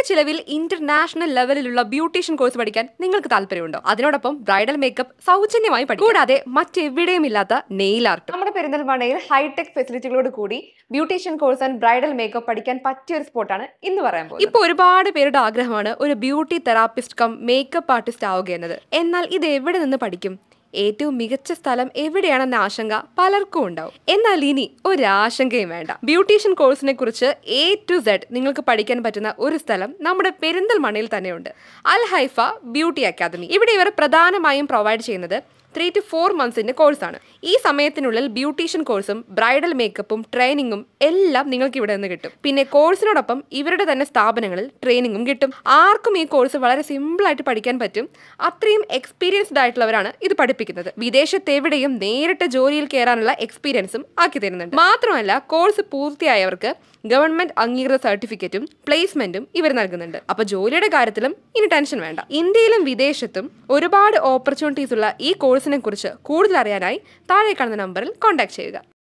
ചിലവിൽ ഇന്റർനാഷണൽ ലെവലിലുള്ള beautician course പഠിക്കാൻ നിങ്ങൾക്ക് താല്പര്യമുണ്ടോ? അതിനോടൊപ്പം ബ്രൈഡൽ മേക്കപ്പ് സൗജന്യമായി പഠിക്കും. കൂടാതെ മറ്റെവിടെയും ഇല്ലാത്ത നെയിൽ ആർട്ട്. നമ്മുടെ പെരിന്തൽമണ്ണയിൽ ഹൈടെക് ഫെസിലിറ്റികളോട് കൂടി beautician course and bridal makeup പഠിക്കാൻ പറ്റിയ ഒരു സ്പോട്ടാണ് ഇന്ന് പറയാൻ പോകുന്നത്. ഇപ്പോൾ ഒരുപാട് പേരുടെ ആഗ്രഹമാണ് ഒരു beauty therapist cum makeup artist ആവുക എന്നത്. എന്നാൽ ഇത് എവിടെ നിന്ന് പഠിക്കും? ഏറ്റവും മികച്ച സ്ഥലം എവിടെയാണെന്ന ആശങ്ക പലർക്കും ഉണ്ടാവും. എന്നാൽ ഇനി ഒരാശങ്കയും വേണ്ട. ബ്യൂട്ടീഷ്യൻ കോഴ്സിനെ കുറിച്ച് A to Z നിങ്ങൾക്ക് പഠിക്കാൻ പറ്റുന്ന ഒരു സ്ഥലം നമ്മുടെ പെരിന്തൽമണ്ണയിൽ തന്നെയുണ്ട്. Al Haifa beauty academy. ഇവിടെ ഇവർ പ്രധാനമായും പ്രൊവൈഡ് ചെയ്യുന്നത് 3 to 4 months കോഴ്സാണ്. ഈ സമയത്തിനുള്ളിൽ ബ്യൂട്ടീഷ്യൻ കോഴ്സും ബ്രൈഡൽ മേക്കപ്പും ട്രെയിനിങ്ങും എല്ലാം നിങ്ങൾക്ക് ഇവിടെ നിന്ന് കിട്ടും. പിന്നെ കോഴ്സിനോടൊപ്പം ഇവരുടെ തന്നെ സ്ഥാപനങ്ങളിൽ ട്രെയിനിങ്ങും കിട്ടും. ആർക്കും ഈ കോഴ്സ് വളരെ സിമ്പിളായിട്ട് പഠിക്കാൻ പറ്റും. അത്രയും എക്സ്പീരിയൻസ്ഡ് ആയിട്ടുള്ളവരാണ് ഇത് പഠിപ്പിക്കുന്നത്. വിദേശത്ത് എവിടെയും നേരിട്ട് ജോലിയിൽ കയറാനുള്ള എക്സ്പീരിയൻസും ആക്കി തരുന്നുണ്ട്. മാത്രമല്ല കോഴ്സ് പൂർത്തിയായവർക്ക് ഗവൺമെന്റ് അംഗീകൃത സർട്ടിഫിക്കറ്റും പ്ലേസ്മെന്റും ഇവർ നൽകുന്നുണ്ട്. അപ്പൊ ജോലിയുടെ കാര്യത്തിലും ഇനി ടെൻഷൻ വേണ്ട. ഇന്ത്യയിലും വിദേശത്തും ഒരുപാട് ഓപ്പർച്യൂണിറ്റീസ് ഉള്ള ഈ കോഴ്സിനെ കുറിച്ച് കൂടുതൽ അറിയാനായി താഴെ കാണുന്ന നമ്പറിൽ കോൺടാക്ട് ചെയ്യുക.